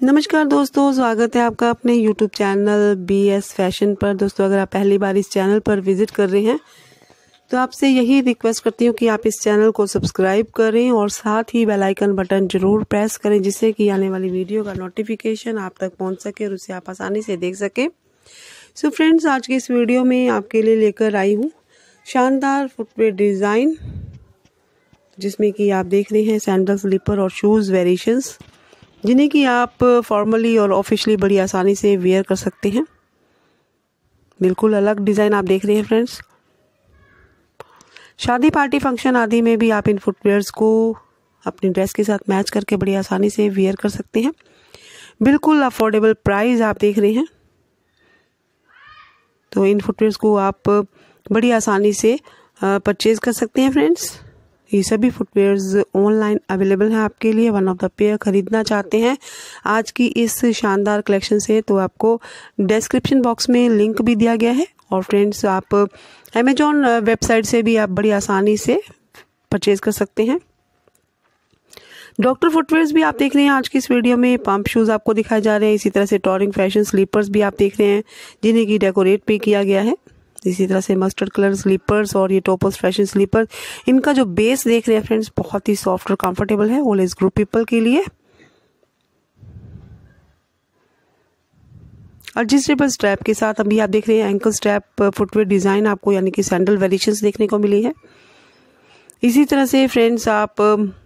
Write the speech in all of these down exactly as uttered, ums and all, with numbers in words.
नमस्कार दोस्तों, स्वागत है आपका अपने YouTube channel B S fashion पर। दोस्तों, अगर आप पहली बार इस चैनल पर विजिट कर रहे हैं तो आपसे यही रिक्वेस्ट करती हूँ कि आप इस चैनल को सब्सक्राइब करें और साथ ही बेल आइकन बटन जरूर प्रेस करें, जिससे कि आने वाली वीडियो का नोटिफिकेशन आप तक पहुँच सके और उसे आप आसानी से देख सकें। सो फ्रेंड्स, आज की इस वीडियो में आपके लिए लेकर आई हूँ शानदार फुटवेयर डिज़ाइन, जिसमें कि आप देख रहे हैं सैंडल, स्लीपर और शूज़ वेरिएशंस, जिन्हें कि आप फॉर्मली और ऑफिशियली बड़ी आसानी से वेयर कर सकते हैं। बिल्कुल अलग डिज़ाइन आप देख रहे हैं फ्रेंड्स। शादी, पार्टी, फंक्शन आदि में भी आप इन फुटवेयर्स को अपनी ड्रेस के साथ मैच करके बड़ी आसानी से वेयर कर सकते हैं। बिल्कुल अफोर्डेबल प्राइस आप देख रहे हैं। तो इन फुटवेयर्स को आप बड़ी आसानी से परचेज कर सकते हैं फ्रेंड्स। ये सभी फुटवेयर्स ऑनलाइन अवेलेबल हैं आपके लिए। वन ऑफ द पेयर खरीदना चाहते हैं आज की इस शानदार कलेक्शन से, तो आपको डिस्क्रिप्शन बॉक्स में लिंक भी दिया गया है। और फ्रेंड्स, आप अमेजॉन वेबसाइट से भी आप बड़ी आसानी से परचेज कर सकते हैं। डॉक्टर फुटवेयर्स भी आप देख रहे हैं आज की इस वीडियो में। पंप शूज़ आपको दिखाए जा रहे हैं। इसी तरह से टॉरिंग फैशन स्लीपर्स भी आप देख रहे हैं, जिन्हें की डेकोरेट भी किया गया है। इसी तरह से मस्टर्ड कलर स्लीपर्स और ये टॉपर्स फैशन स्लीपर, इनका जो बेस देख रहे हैं फ्रेंड्स, बहुत ही सॉफ्ट और कंफर्टेबल है ऑल एज ग्रुप पीपल के लिए। एडजस्टेबल स्ट्रैप के साथ अभी आप देख रहे हैं एंकल स्ट्रैप फुटवेयर डिजाइन आपको, यानी कि सैंडल वेरिएशंस देखने को मिली है। इसी तरह से फ्रेंड्स, आप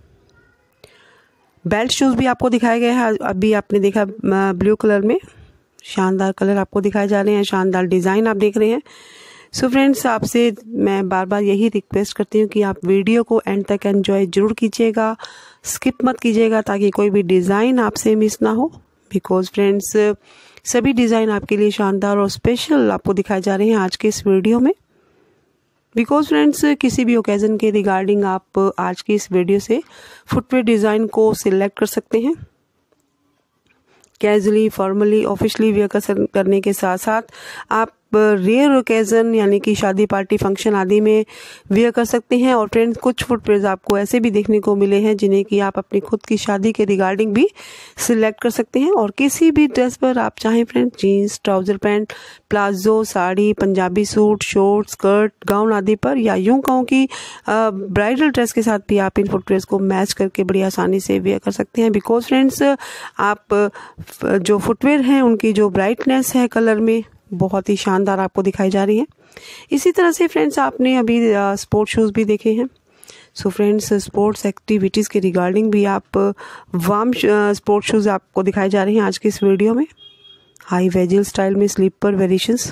बेल्ट शूज भी आपको दिखाए गए हैं। अभी आपने देखा ब्लू कलर में, शानदार कलर आपको दिखाए जा रहे हैं, शानदार डिजाइन आप देख रहे हैं। सो फ्रेंड्स, आपसे मैं बार बार यही रिक्वेस्ट करती हूँ कि आप वीडियो को एंड तक एंजॉय जरूर कीजिएगा, स्किप मत कीजिएगा, ताकि कोई भी डिज़ाइन आपसे मिस ना हो। बिकॉज फ्रेंड्स, सभी डिज़ाइन आपके लिए शानदार और स्पेशल आपको दिखाए जा रहे हैं आज के इस वीडियो में। बिकॉज फ्रेंड्स, किसी भी ओकेजन के रिगार्डिंग आप आज की इस वीडियो से फुटवेयर डिज़ाइन को सिलेक्ट कर सकते हैं। कैजुअली, फॉर्मली, ऑफिशियली वेयर करने के साथ साथ आप रेयर ओकेजन यानी कि शादी, पार्टी, फंक्शन आदि में वेयर कर सकते हैं। और फ्रेंड्स, कुछ फुटवेयर्स आपको ऐसे भी देखने को मिले हैं जिन्हें कि आप अपनी खुद की शादी के रिगार्डिंग भी सिलेक्ट कर सकते हैं। और किसी भी ड्रेस पर आप चाहें friends, jeans, trouser pant, palazzo, sari, Punjabi suit, short, skirt, gown आदि पर, या यूं कहूँ कि ब्राइडल ड्रेस के साथ भी आप इन फुटवेयर्स को मैच करके बड़ी आसानी से वेयर कर सकते हैं। बिकॉज फ्रेंड्स, आप जो फुटवेयर हैं उनकी जो ब्राइटनेस है कलर में, बहुत ही शानदार आपको दिखाई जा रही है। इसी तरह से फ्रेंड्स, आपने अभी स्पोर्ट शूज़ भी देखे हैं। सो फ्रेंड्स, स्पोर्ट्स एक्टिविटीज़ के रिगार्डिंग भी आप वार्म स्पोर्ट शूज़ आपको दिखाए जा रहे हैं आज की इस वीडियो में, हाई वेजल स्टाइल में slipper variations.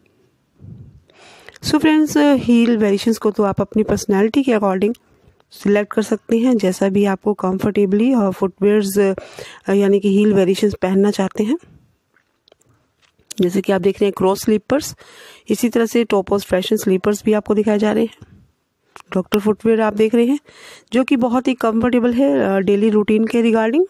So friends, heel variations को तो आप अपनी पर्सनैलिटी के अकॉर्डिंग सिलेक्ट कर सकते हैं, जैसा भी आपको कंफर्टेबली और फुटवेयर्स यानी कि हील वेरिएशंस पहनना चाहते हैं। जैसे कि आप देख रहे हैं क्रॉस स्लीपर्स, इसी तरह से टॉपर्स फैशन स्लीपर्स भी आपको दिखाए जा रहे हैं। डॉक्टर फुटवेयर आप देख रहे हैं, जो कि बहुत ही कंफर्टेबल है डेली रूटीन के रिगार्डिंग।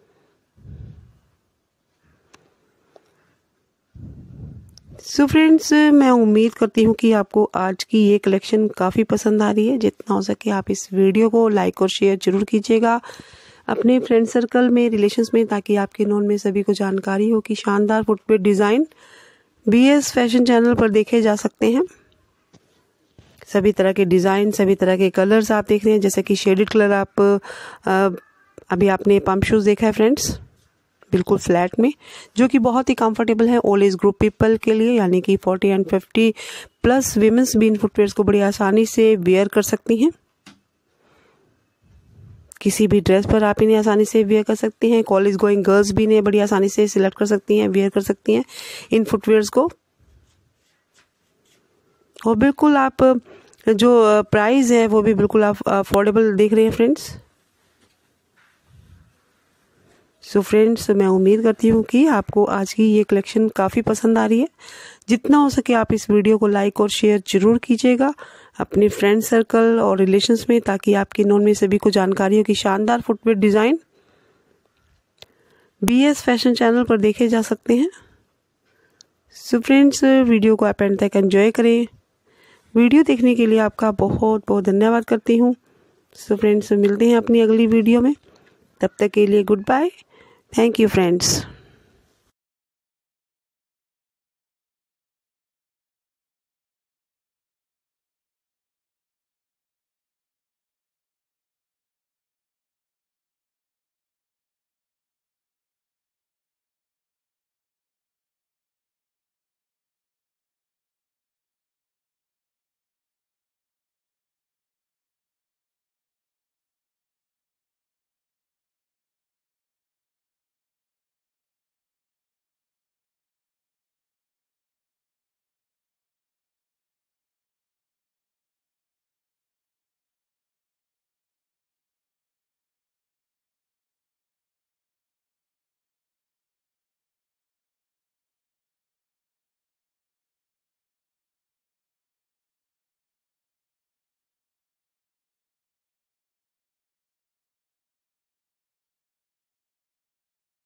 सो फ्रेंड्स, मैं उम्मीद करती हूँ कि आपको आज की ये कलेक्शन काफ़ी पसंद आ रही है। जितना हो सके आप इस वीडियो को लाइक और शेयर जरूर कीजिएगा अपने फ्रेंड सर्कल में, रिलेशंस में, ताकि आपके नोन में सभी को जानकारी हो कि शानदार footwear design B S fashion channel पर देखे जा सकते हैं। सभी तरह के डिज़ाइन, सभी तरह के कलर्स आप देख रहे हैं। जैसे कि शेडेड कलर आप अभी आपने पंप शूज़ देखा है फ्रेंड्स, बिल्कुल फ्लैट में, जो कि बहुत ही कंफर्टेबल है ऑल एज ग्रुप पीपल के लिए, यानी कि forty and fifty plus womens भी इन फुटवेयर्स को बड़ी आसानी से वेयर कर सकती हैं। किसी भी ड्रेस पर आप इन्हें आसानी से वेयर कर सकती हैं। कॉलेज गोइंग गर्ल्स भी इन्हें बड़ी आसानी से सिलेक्ट कर सकती हैं, वेयर कर सकती हैं इन फुटवेयर्स को। और बिल्कुल आप जो प्राइस है वो भी बिल्कुल आप अफोर्डेबल देख रहे हैं फ्रेंड्स। सो फ्रेंड्स, मैं उम्मीद करती हूँ कि आपको आज की ये कलेक्शन काफ़ी पसंद आ रही है। जितना हो सके आप इस वीडियो को लाइक और शेयर जरूर कीजिएगा अपने फ्रेंड सर्कल और रिलेशंस में, ताकि आपके नोन में सभी को जानकारी हो कि शानदार footwear design B S fashion channel पर देखे जा सकते हैं। सो फ्रेंड्स, वीडियो को आप एंड तक एंजॉय करें। वीडियो देखने के लिए आपका बहुत बहुत धन्यवाद करती हूँ। सो फ्रेंड्स, मिलते हैं अपनी अगली वीडियो में। तब तक के लिए good bye, thank you friends.